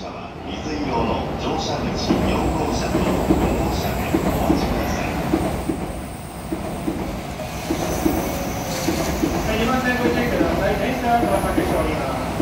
車は水色の乗車口4号車と5号車でお待ちください。 はい、2番線ご注意ください。電車は到着しております。